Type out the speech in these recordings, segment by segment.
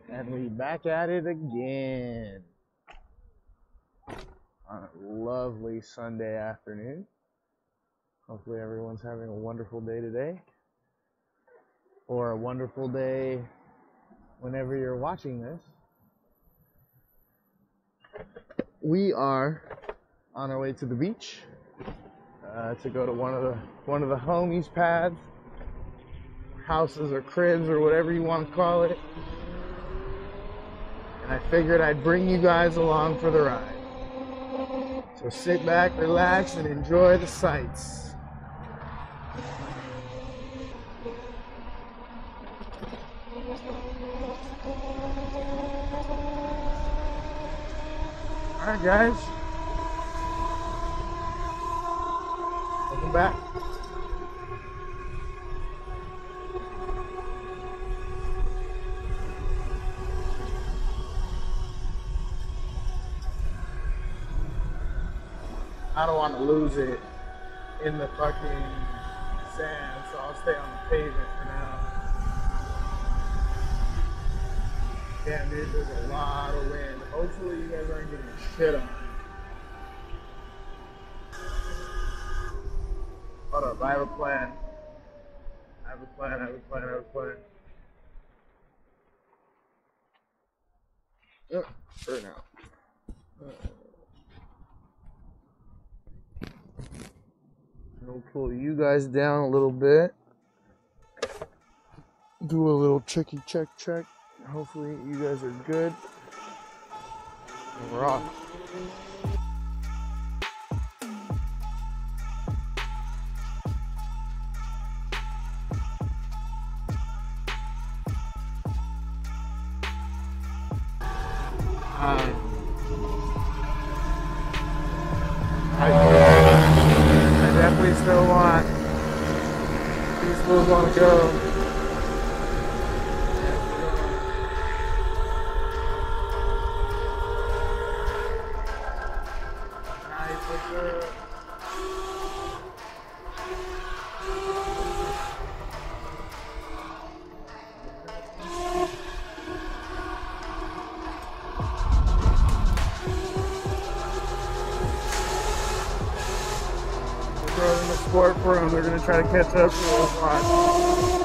And we back at it again on a lovely Sunday afternoon. Hopefully everyone's having a wonderful day today, or a wonderful day whenever you're watching this. We are on our way to the beach to go to one of the homies' pads, houses or cribs or whatever you want to call it. And I figured I'd bring you guys along for the ride. So sit back, relax, and enjoy the sights. Alright guys, welcome back. I don't want to lose it in the fucking sand, so I'll stay on the pavement for now. Damn dude, there's a lot of wind. Hopefully you guys aren't getting shit on. Hold up, I have a plan. I have a plan. For now. I'll pull you guys down a little bit. Do a little checky check. Hopefully you guys are good. And we're off. I definitely still want these fools want to go. In the sport for them, they're going to try to catch up to us.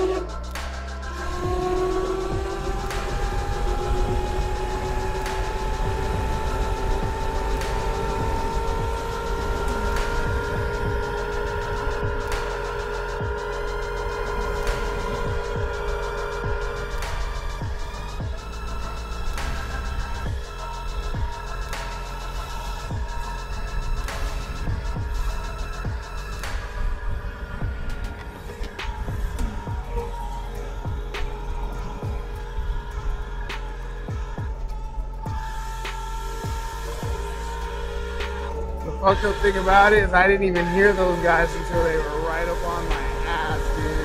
The fucked up thing about it is I didn't even hear those guys until they were right up on my ass, dude.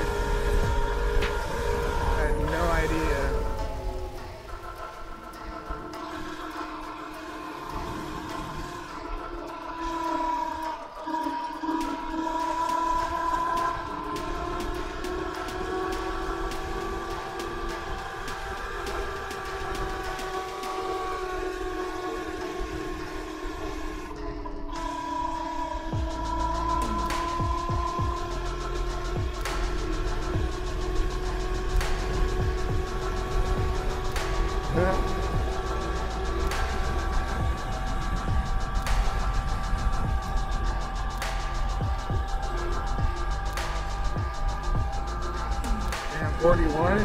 I had no idea. Damn, 41.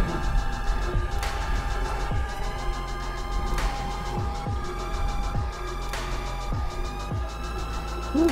Whew.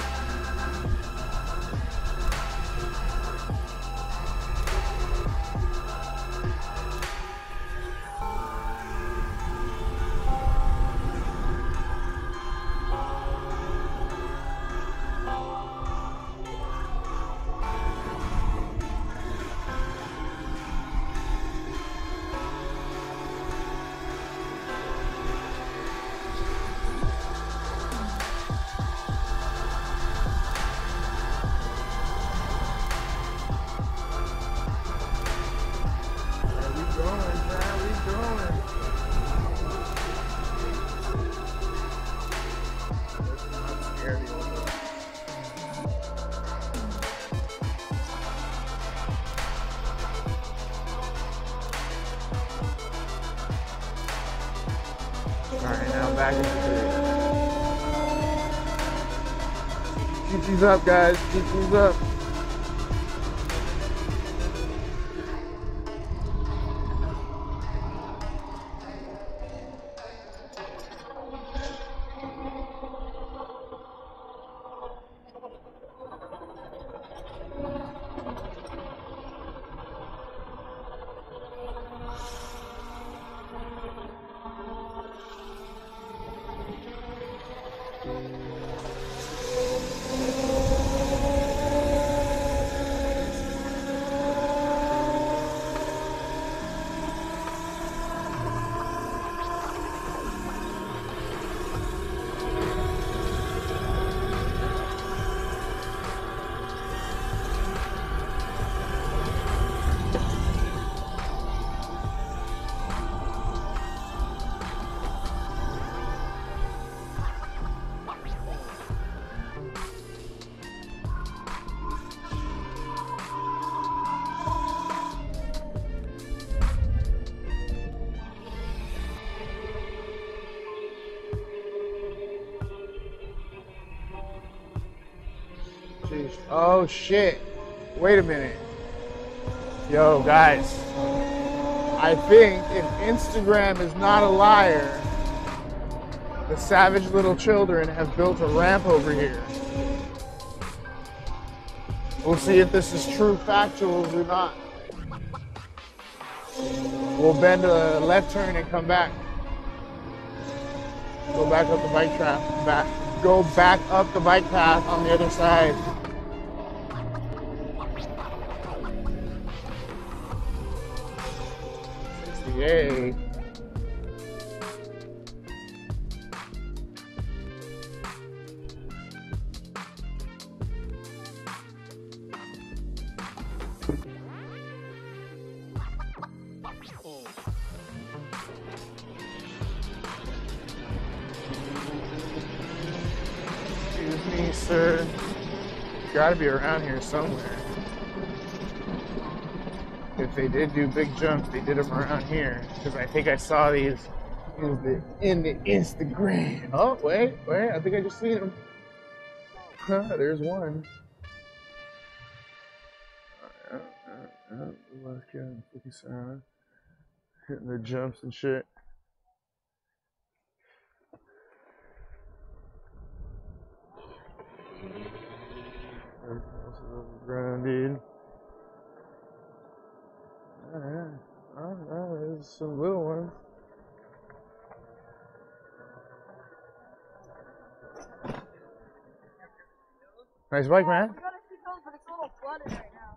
back into the Chi-Chi's up, guys. Chi-Chi's up. Oh shit. Wait a minute. Yo, guys. I think if Instagram is not a liar, the savage little children have built a ramp over here. We'll see if this is true factuals or not. We'll bend a left turn and come back. Go back up the bike track. Go back up the bike path on the other side. Yay. Excuse me, sir. You gotta be around here somewhere. If they did do big jumps, they did them around here. Because I think I saw these in the Instagram. Oh, wait. I think I just seen them. Huh, there's one. Hitting the jumps and shit. Ground, dude. There's some little ones. Nice bike, man. We gotta keep those, but it's a little flooded right now.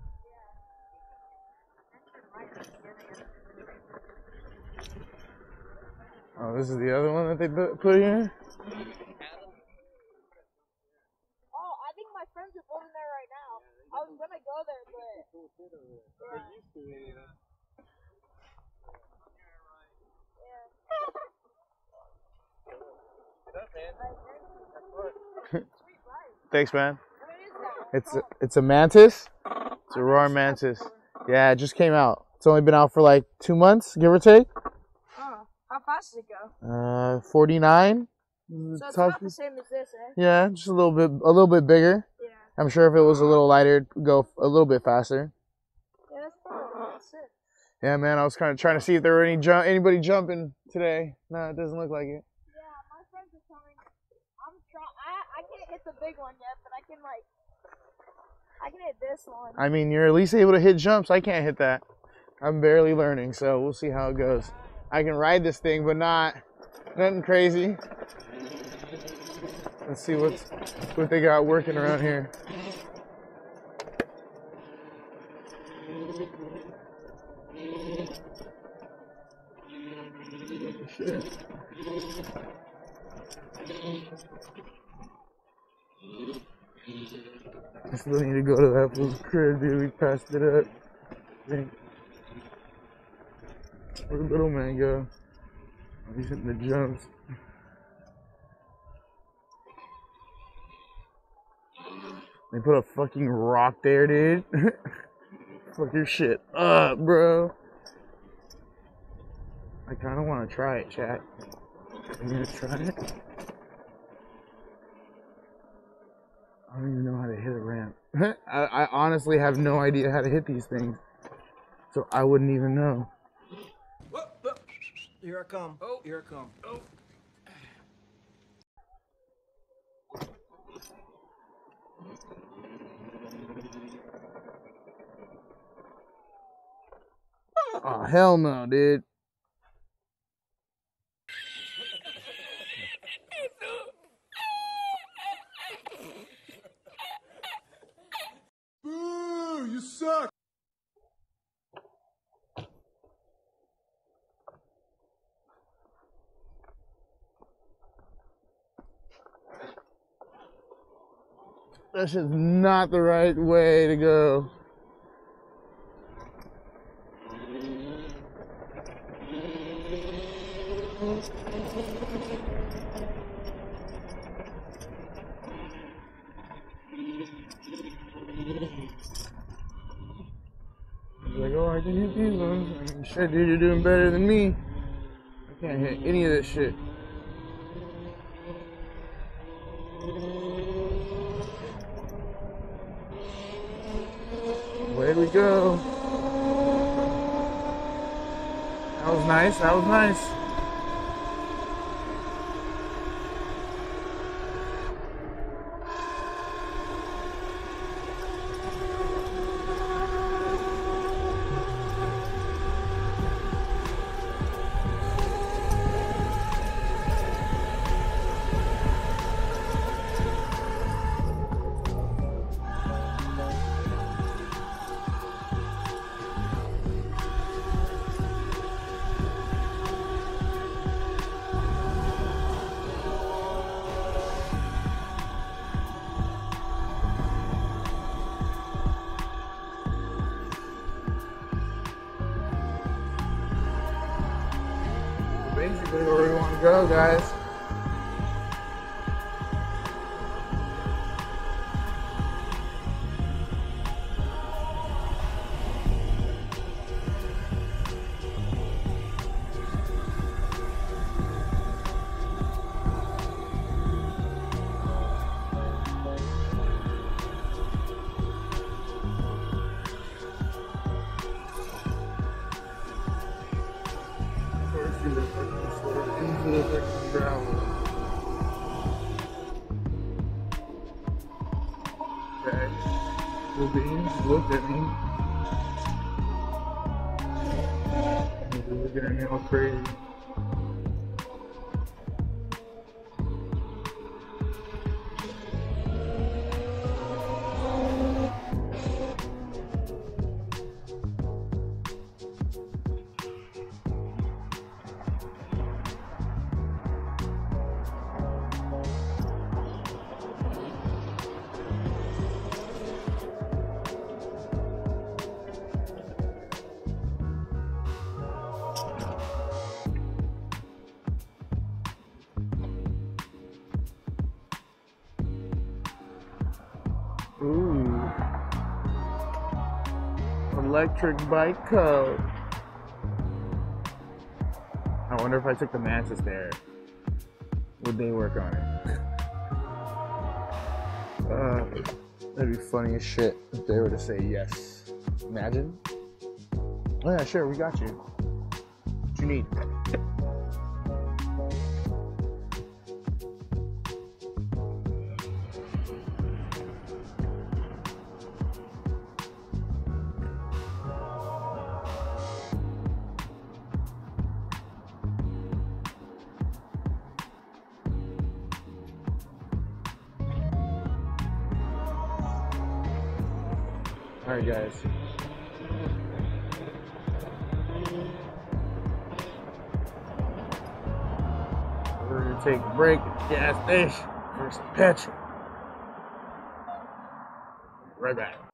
Oh, this is the other one that they put here? Oh, I think my friends are going there right now. I was gonna go there, but... Thanks, man. It's a mantis. It's a Aurora mantis. Yeah, it just came out. It's only been out for like 2 months, give or take. Oh, how fast did it go? 49. So it's not the same as this, eh? Yeah, just a little bit bigger. Yeah. I'm sure if it was a little lighter, it'd go a little bit faster. Yeah, that's sick. Yeah, man, I was kind of trying to see if there were anybody jumping today. No, it doesn't look like it. Yeah, my friends are coming. I can't hit the big one yet, but I can hit this one. I mean, you're at least able to hit jumps. I can't hit that. I'm barely learning, so we'll see how it goes. I can ride this thing, but nothing crazy. Let's see what they got working around here. I still need to go to that fool's crib, dude. We passed it up. Where'd the little man go? Oh, he's hitting the jumps. They put a fucking rock there, dude. Fuck your shit up, bro. I kind of want to try it, chat. I'm gonna try it. I don't even know how to hit a ramp. I honestly have no idea how to hit these things. So I wouldn't even know. Whoa, whoa. Here I come. Oh, here I come. Oh. Oh, hell no, dude. Boo, you suck. That's just not the right way to go. Like, oh, I can hit these ones. I mean, shit, dude, you're doing better than me. I can't hit any of this shit. Way we go. That was nice, that was nice. Basically where we want to go, guys. Into the freaking gravel. Okay. Blue beans looked at me. They're looking at me all crazy. Ooh. Electric bike code. I wonder if I took the matches there, would they work on it? That'd be funny as shit if they were to say yes. Imagine. Oh yeah, sure, we got you. What you need? Alright guys. We're gonna take a break at the gas station for some petrol. Right back.